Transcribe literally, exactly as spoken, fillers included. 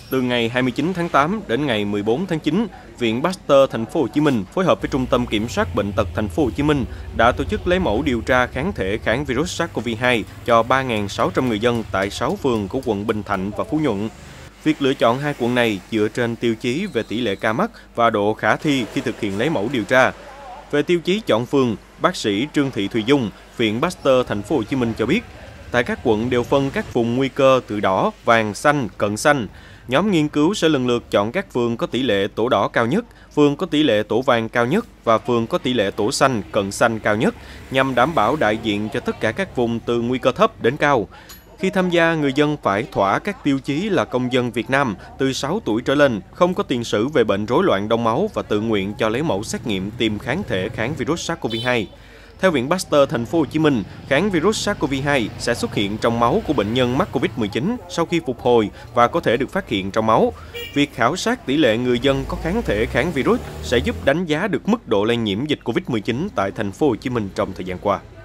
Từ ngày hai mươi chín tháng tám đến ngày mười bốn tháng chín, Viện Pasteur Thành phố Hồ Chí Minh phối hợp với Trung tâm Kiểm soát Bệnh tật Thành phố Hồ Chí Minh đã tổ chức lấy mẫu điều tra kháng thể kháng virus SARS-xê o vê hai cho ba nghìn sáu trăm người dân tại sáu phường của quận Bình Thạnh và Phú Nhuận. Việc lựa chọn hai quận này dựa trên tiêu chí về tỷ lệ ca mắc và độ khả thi khi thực hiện lấy mẫu điều tra. Về tiêu chí chọn phường, bác sĩ Trương Thị Thùy Dung, Viện Pasteur Thành phố Hồ Chí Minh cho biết, tại các quận đều phân các vùng nguy cơ từ đỏ, vàng, xanh, cận xanh. Nhóm nghiên cứu sẽ lần lượt chọn các phường có tỷ lệ tổ đỏ cao nhất, phường có tỷ lệ tổ vàng cao nhất và phường có tỷ lệ tổ xanh, cận xanh cao nhất, nhằm đảm bảo đại diện cho tất cả các vùng từ nguy cơ thấp đến cao. Khi tham gia, người dân phải thỏa các tiêu chí là công dân Việt Nam từ sáu tuổi trở lên, không có tiền sử về bệnh rối loạn đông máu và tự nguyện cho lấy mẫu xét nghiệm tìm kháng thể kháng virus SARS-xê o vê hai. Theo Viện Pasteur Thành phố Hồ Chí Minh, kháng virus SARS-xê o vê hai sẽ xuất hiện trong máu của bệnh nhân mắc Covid mười chín sau khi phục hồi và có thể được phát hiện trong máu. Việc khảo sát tỷ lệ người dân có kháng thể kháng virus sẽ giúp đánh giá được mức độ lây nhiễm dịch Covid mười chín tại Thành phố Hồ Chí Minh trong thời gian qua.